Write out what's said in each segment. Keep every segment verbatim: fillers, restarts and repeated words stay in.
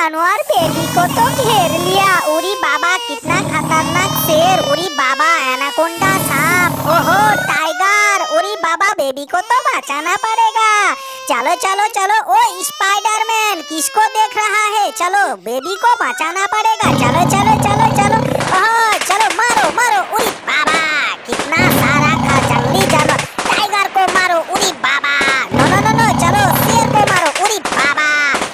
जानवर बेबी को तो घेर लिया। उरी बाबा कितना खतरनाक शेर, उरी बाबा एनाकोंडा सांप, ओहो टाइगर, उरी बाबा बेबी को तो बचाना पड़ेगा। चलो चलो चलो, ओ स्पाइडरमैन किसको देख रहा है, चलो बेबी को बचाना पड़ेगा। चलो चलो चलो चलो, ओहो चलो मारो मारो, उरी बाबा कितना सारा का जंगली जानवर, टाइगर को मारो उरी बाबा, नो नो नो नो, चलो शेर को मारो उरी बाबा,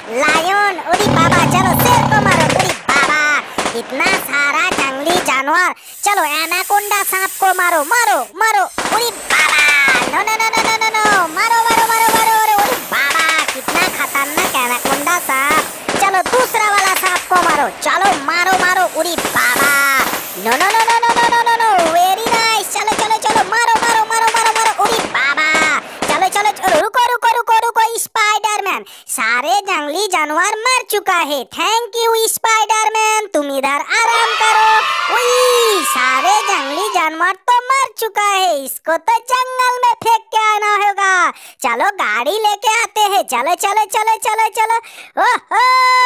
लायन उरी बाबा, चलो शेर को मारो उरी बाबा, इतना सारा जंगली जानवर। चलो एनाकोंडा सांप को मारो मारो मारो उरी बाबा, no no no no no no no, मारो मारो मारो मारो मारो उरी बाबा, कितना खतरनाक एनाकोंडा सांप। चलो दूसरा वाला सांप को मारो, चलो मारो मारो उरी बाबा, no no no no no no no no no, very nice. चलो चलो चलो मारो मारो मारो मारो मारो उरी बाबा, चलो चलो चलो, रुको रुको रुको रुको स्पाइडरमैन, सारे जंगली जानवर मर चुका है। थैंक यू स्पाइडरमैन, तुम इधर आराम करो। उई सारे जंगली जानवर तो मर चुका है, इसको तो जंगल में फेंक के आना होगा। चलो गाड़ी लेके आते हैं, चलो चलो चलो चलो चलो, ओहो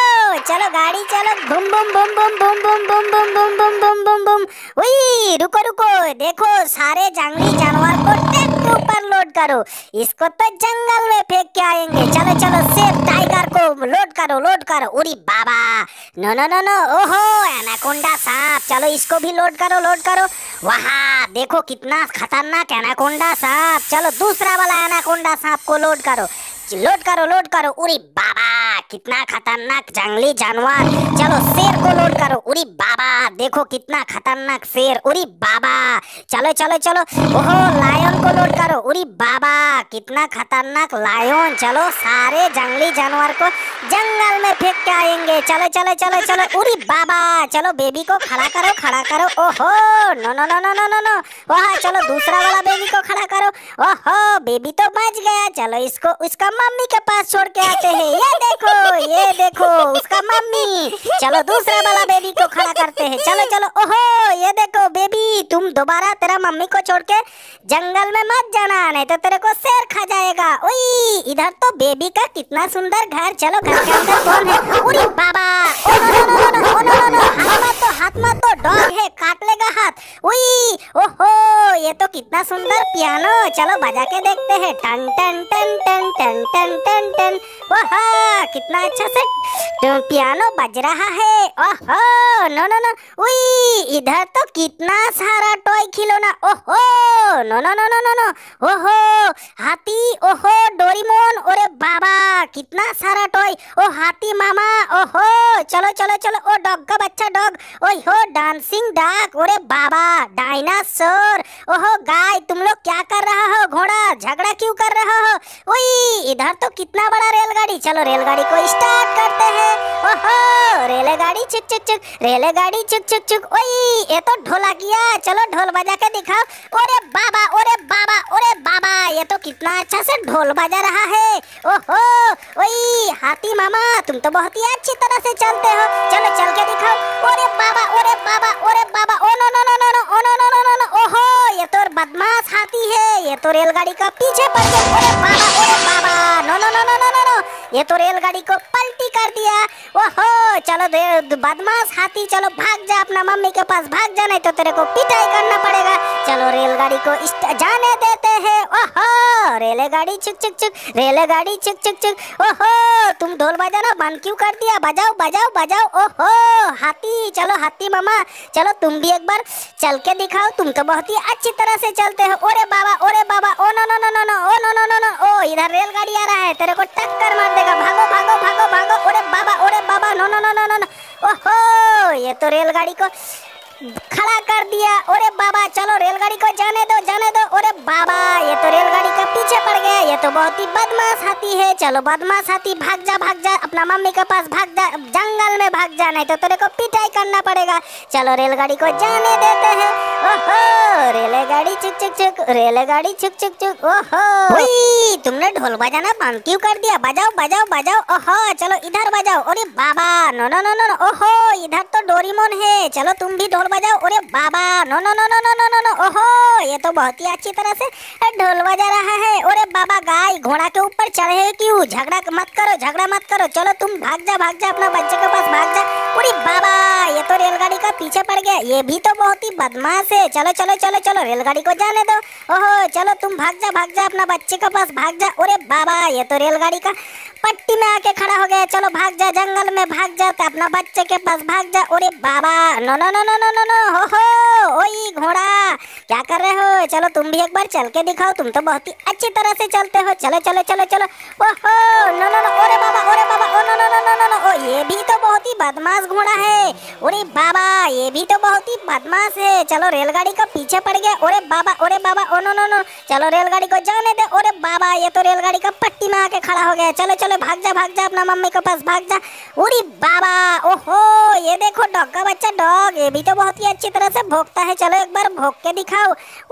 चलो गाड़ी चलो, boom boom boom boom boom boom boom boom boom boom boom boom boom. उई रुको रुको, देखो सारे जंगली जानवर को ट्रक के ऊपर लोड करो, इसको तो जंगल में फेंक के आएंगे। चलो चलो सेफ टाइगर को लोड करो लोड करो, उरी बाबा, नो नो नो नो, ओहो एनाकोंडा सांप, चलो इसको भी लोड करो लोड करो। वहाँ देखो कितना खतरनाक एनाकोंडा सांप, चलो दूसरा वाला एनाकोंडा सांप को लोड करो लोड करो लोड करो, उरी बाबा कितना खतरनाक जंगली जानवर। चलो शेर को लोड करो, उरी बाबा देखो कितना खतरनाक शेर, उरी बाबा, चलो चलो चलो, ओहो लायन को लोड करो, उरी बाबा कितना खतरनाक लायन। चलो सारे जंगली जानवर को जंगल में फेंक के आएंगे। चलो चलो चलो चलो, उरी बाबा, चलो बेबी को खड़ा करो खड़ा करो, ओहो no no no no no no no, वहाँ चलो दूसरा वाला बेबी को खड़ा करो, ओहो बेबी तो बच गया। चलो इसको उसका मम्मी के पास छोड़ के आते हैं, ये देखो ये देखो उसका मम्मी। चलो दूसरा वाला बेबी को खड़ा करते हैं, चलो चलो, ओहो ये देखो बेबी, तुम दोबारा तेरा मम्मी को छोड़ के जंगल में मत जाना, नहीं तो तेरे को शेर खा जाएगा। ओई इधर तो बेबी का कितना सुंदर घर, चलो घर के अंदर कौन है, उरी बाबा, oh no no no no no no no, हाथ मत तो हाथ मत तो, डॉग है काट लेगा हाथ। उई ओहो ये तो कितना सुंदर पियानो, चलो बजा के देखते हैं, टन टन टन टन टन टन टन टन, वाह कितना अच्छा से पियानो बज रहा है। ओहो नो नो नो, उई इधर तो कितना सारा टॉय खिलौना, ओहो no no no no no no, ओहो हाथी, ओहो डोरेमोन, ओरे बाबा कितना सारा टॉय, ओ हाथी मामा, ओहो चलो चलो चलो, ओ डॉग का बच्चा डॉग, ओहो डांसिंग डॉग, ओरे बाबा डायनासोर, ओहो गाय तुम लोग क्या कर रहा हो, घोड़ा झगड़ा क्यों कर रहा हो। उई इधर तो कितना बड़ा रेलगाड़ी, चलो रेलगाड़ी को स्टार्ट करते हैं, ओहो रेलगाड़ी चुक चुक चुक, रेलगाड़ी चुक चुक चुक, ओई ये तो ढोलकिया, चलो ढोल बजा के दिखाओ, ओरे बाबा ओरे बाबा ओरे बाबा, ये तो कितना अच्छा से ढोल बजा रहा है। ओहो ओई हाथी मामा तुम तो बहुत ही अच्छी तरह से चलते हो, चलो चल के दिखाओ, ओरे बाबा ओरे बाबा ओरे बाबा, oh no no no no no, oh no no no no no, ओहो ये तो बदमाश हाथी है, ये तो रेलगाड़ी का पीछे पड़ गया, ओरे बाबा ओरे बाबा, no no no no no no no, ये तो रेलगाड़ी को पलटी कर दिया। ओहो चलो बदमाश हाथी, चलो भाग जा अपना मम्मी के पास भाग जा, नहीं तो तेरे को पिटाई करना पड़ेगा। चलो रेलगाड़ी को जाने देते हैं, ओहो रेलगाड़ी चुक चुक चुक, रेलगाड़ी चुक चुक चुक, ओहो तुम ढोल बजाना बंद क्यों कर दिया, बजाओ बजाओ बजाओ, ओहो हाथी, चलो हाथी मामा चलो तुम भी एक बार चल के दिखाओ, तुम तो बहुत ही अच्छी तरह से चलते हो, ओरे बाबा ओरे बाबा, oh no no no no no, oh no no no no, ओ इधर रेलगाड़ी आ रहा है, तेरे को टक्कर मार देगा, भागो भागो भागो भागो, ओरे बाबा ओरे बाबा, no no no no no no, ओहो ये तो रेलगाड़ी को खड़ा कर दिया, ओरे बाबा चलो रेलगाड़ी को जाने दो जाने दो, ओरे बाबा ये तो रेलगाड़ी का पीछे पड़ गया, ये तो बहुत ही बदमाश हाथी है। चलो बदमाश हाथी भाग जा भाग जा अपना मम्मी के पास भाग जा, जंगल में भाग जा, नहीं तो तेरे को पिटाई करना पड़ेगा। चलो रेलगाड़ी को जाने देते हैं, ओहो रेलगाड़ी रेलगाड़ी चुक चुक चुक, रेलगाड़ी चुक चुक चुक। ओहो हुई, तुमने ढोल बजाना बंद क्यों कर दिया? बजाओ बजाओ बजाओ। ओहो चलो इधर बजाओ। अरे बाबा no no no no no. ओहो इधर तो डोरेमोन है, चलो तुम भी ढोल बजाओ। अरे बाबा no no no no no no no no. ओहो ये तो बहुत ही अच्छी तरह से ढोल बजा रहा है। अरे बाबा गाय घोड़ा के ऊपर चढ़े क्यों? झगड़ा मत करो, झगड़ा मत करो। चलो तुम भाग जा, भाग जा, अपना बच्चे के पास भाग जा। अरे बाबा ये तो रेलगाड़ी का पीछे पड़ गया, ये भी तो बहुत ही बदमाश है। चलो चलो चलो चलो रेलगाड़ी को जाने दो। ओहो चलो तुम भाग जा, भाग जा, अपना बच्चे के पास भाग जा। अरे बाबा ये तो रेलगाड़ी का पट्टी में आके खड़ा हो गया। चलो भाग जा, जंगल में भाग जा, अपना बच्चे के पास भाग जा। अरे बाबा no no no no no no no. हो हो ओई घोड़ा क्या कर रहे हो? चलो तुम भी एक बार चल के दिखाओ, तुम तो बहुत ही अच्छी तरह से चलते हो। चलो चलो चलो चलो। ओहो नो नो नो। अरे बाबा अरे बाबा oh no no no no no. ओ ये भी तो बहुत ही बदमाश घोड़ा है। अरे बाबा ये भी तो बहुत ही बदमाश है। चलो रेलगाड़ी का पीछे पड़ गया। अरे बाबा अरे बाबा ओ नो नो नो। चलो रेलगाड़ी को जाने दे। अरे बाबा ये तो रेलगाड़ी का पट्टी में आके खड़ा हो गया। चलो चलो भाग जा, भाग जा, अपना मम्मी के पास भाग जा। अरे बाबा ओहो ये देखो डॉग का बच्चा, डॉग ये भी तो बहुत ही अच्छी तरह से भौंकता है। चलो एक बार भौंक के दिखाओ।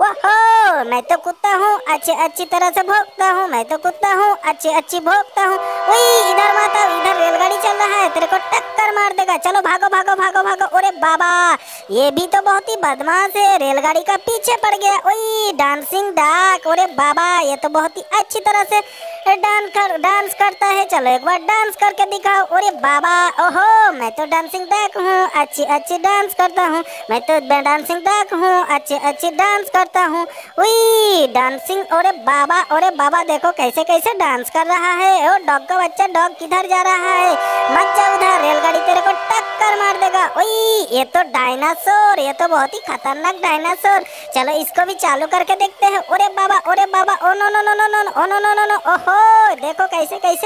ओहो मैं तो कुत्ता हूँ, अच्छी अच्छी तरह से भौंकता हूँ। मैं तो कुत्ता हूँ, अच्छी अच्छी भौंकता हूँ। ओए इधर माता, इधर रेलगाड़ी चल रहा है, तेरे को टक्कर मार देगा। चलो भागो भागो भागो भागो। अरे बाबा ये भी तो बहुत ही बदमाश है, रेलगाड़ी का पीछे पड़ गया। ओए डांसिंग डॉग। अरे बाबा ये तो बहुत ही अच्छी तरह से डांस कर डांस करता है। चलो एक बार डांस करके दिखाओ। अरे बाबा ओहो मैं तो डांसिंग डॉग हूँ, अच्छी अच्छी डांस करता हूँ। मैं तो डांसिंग डॉग हूँ, अच्छी अच्छी डांस करता हूँ। उई डांसिंग। अरे बाबा अरे बाबा देखो कैसे कैसे डांस कर रहा है। ओ डॉग का बच्चा, डॉग किधर जा रहा है? मत जा उधर, रेलगाड़ी तेरे को टक्कर मार देगा। ओई ये तो डायनासोर, ये तो बहुत ही खतरनाक डायनासोर। चलो इसको भी चालू करके देखते हैं। अरे बाबा अरे बाबा oh no no no no no oh no no no no. ओहो देखो कैसे कैसे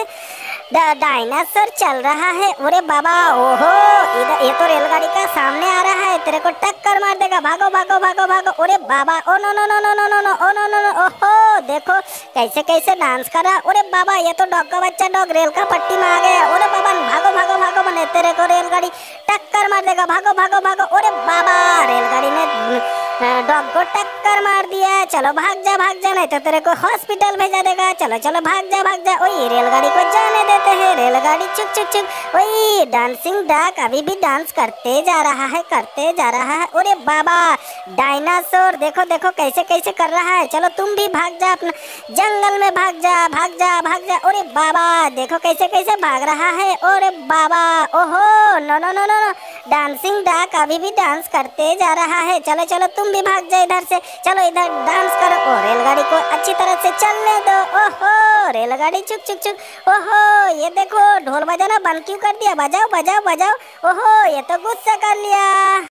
डायनासोर चल रहा है। अरे बाबा ओहो इधर ये तो रेलगाड़ी का सामने आ रहा है, तेरे को टक्कर मार देगा। भागो भागो भागो भागो। अरे बाबा oh no no no no no no no oh no no no. ओहो देखो कैसे कैसे डांस कर रहा। अरे बाबा ये तो डॉग का बच्चा, डॉग रेल का पट्टी में आ गया। अरे बाबा भागो भागो भागो, बने तेरे को रेलगाड़ी टक्कर मार देगा। भागो भागो भागो। अरे बाबा रेलगाड़ी ने डॉग को टक्कर मार दिया। चलो भाग जा, भाग जा, नहीं तो तेरे को हॉस्पिटल भेजा देगा। चलो चलो भाग जा, भाग जा। ओए रेलगाड़ी को जाने देते हैं। रेलगाड़ी चुक चुक चुक। ओए डांसिंग डॉग अभी भी डांस करते जा रहा है, करते जा रहा है। अरे बाबा डायनासोर देखो देखो कैसे कैसे कर रहा है। चलो तुम भी भाग जा, अपना जंगल में भाग जा, भाग जा, भाग जा। अरे बाबा देखो कैसे कैसे भाग रहा है। अरे बाबा ओहो no no no no no. Dancing dog अभी भी डांस करते जा रहा है। चलो चलो तुम भी भाग जा इधर से। चलो इधर डांस करो। ओ रेलगाड़ी को अच्छी तरह से चलने दो। ओहो रेलगाड़ी चुक चुक चुक। ओहो ये देखो ढोल बजाना बंद क्यों कर दिया? बजाओ बजाओ बजाओ। ओहो ये तो गुस्सा कर लिया।